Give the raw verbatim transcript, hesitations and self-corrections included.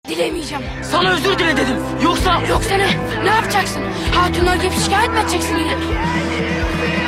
Dilemeyeceğim. Sana özür dile dedim. Yoksa... Yoksa ne? Ne yapacaksın? Hatunlar gelip şikayet mi edeceksin yine?